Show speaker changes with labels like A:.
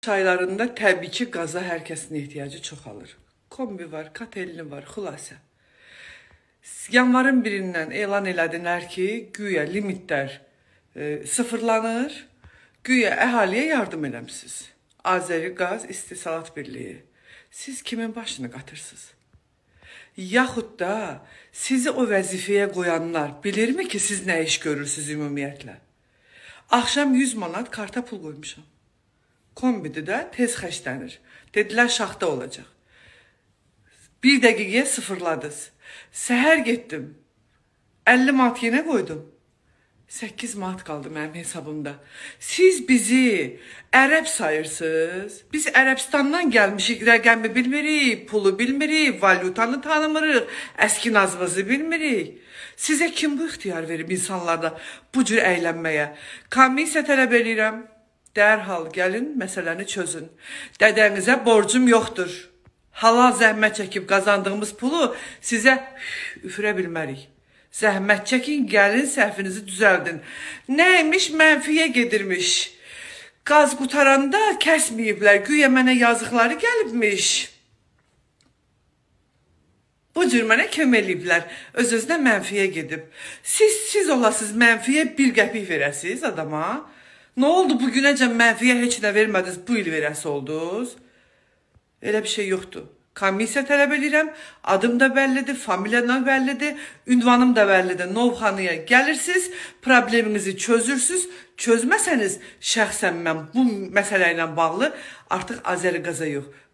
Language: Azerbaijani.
A: Avqust aylarında təbii ki qaza hər kəsin ehtiyacı çoxalır. Kombi var, katelini var, xülasə. Yanvarın 1-dən elan elədilər ki, güya limitlər sıfırlanır, güya əhaliyə yardım eləmişsiniz. Azəri Qaz İstehsalat Birliyi. Siz kimin başını qatırsınız? Yaxud da sizi o vəzifəyə qoyanlar bilirmi ki, siz nə iş görürsünüz ümumiyyətlə? Axşam 100 manat karta pul qoymuşam. Kombidi də tez xərclənir. Dedilər şaxta olacaq. 1 dəqiqəyə sıfırladınız. Səhər getdim. 50 manat yenə qoydum. 8 manat qaldı mənim hesabımda. Siz bizi ərəb sayırsınız. Biz Ərəbistandan gəlmişik, rəqəmi bilmirik, pulu bilmirik, valyutanı tanımırıq, əski nazımızı bilmirik. Sizə kim bu ixtiyar verib insanlarda bu cür əylənməyə? Komissiya tələb edirəm. Dərhal gəlin, məsələni çözün. Dədənizə borcum yoxdur. Halal zəhmət çəkib qazandığımız pulu sizə üfürə bilmərik. Zəhmət çəkin, gəlin, səhvinizi düzəldin. Nəymiş, mənfiyə gedirmiş. Qaz qutaranda kəsməyiblər, güya mənə yazıqları gəlibmiş. Bu cür mənə kömək eləyiblər, öz-özünə mənfiyə gedib. Siz olasınız mənfiyə 1 qəpik verəsiniz adama. Nə oldu bugünəcən mənfiyə heç nə vermədiniz, bu il verəsi oldunuz? Elə bir şey yoxdur. Komissiya tələb edirəm, adım da bəllidir, familiyadan bəllidir, ünvanım da bəllidir. Novxanıya gəlirsiniz, probleminizi çözürsünüz. Çözməsəniz şəxsən mən bu məsələ ilə bağlı artıq Azəri Qaza yox,